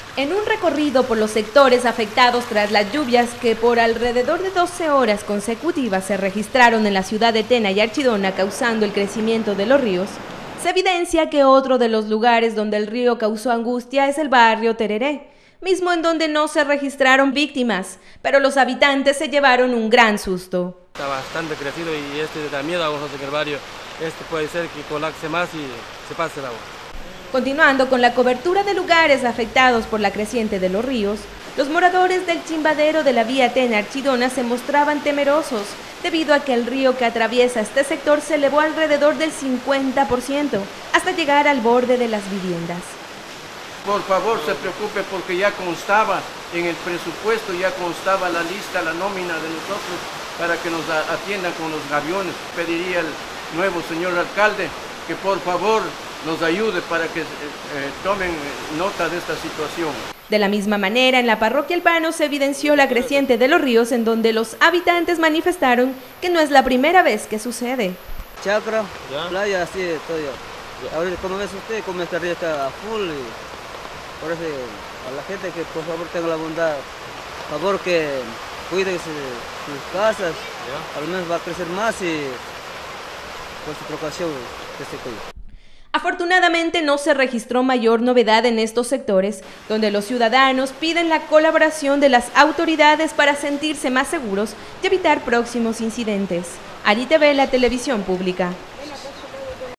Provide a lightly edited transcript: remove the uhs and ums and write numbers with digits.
En un recorrido por los sectores afectados tras las lluvias que por alrededor de 12 horas consecutivas se registraron en la ciudad de Tena y Archidona, causando el crecimiento de los ríos, se evidencia que otro de los lugares donde el río causó angustia es el barrio Tereré, mismo en donde no se registraron víctimas, pero los habitantes se llevaron un gran susto. Está bastante crecido y da miedo a nosotros en el barrio. Puede ser que colapse más y se pase el agua. Continuando con la cobertura de lugares afectados por la creciente de los ríos, los moradores del chimbadero de la vía Tena-Archidona se mostraban temerosos debido a que el río que atraviesa este sector se elevó alrededor del 50% hasta llegar al borde de las viviendas. Por favor, se preocupe porque ya constaba en el presupuesto, ya constaba la lista, la nómina de nosotros para que nos atiendan con los gaviones. Pediría al nuevo señor alcalde que por favor nos ayude para que tomen nota de esta situación. De la misma manera, en la parroquia El Pano se evidenció la creciente de los ríos, en donde los habitantes manifestaron que no es la primera vez que sucede. Chacra, playa, así de todo. Ahora, como ves usted, como este río está a full, y por eso a la gente que por favor tenga la bondad, por favor que cuiden sus casas, al menos va a crecer más y por su precaución que se cuide. Afortunadamente no se registró mayor novedad en estos sectores, donde los ciudadanos piden la colaboración de las autoridades para sentirse más seguros y evitar próximos incidentes. ARI TV, la televisión pública.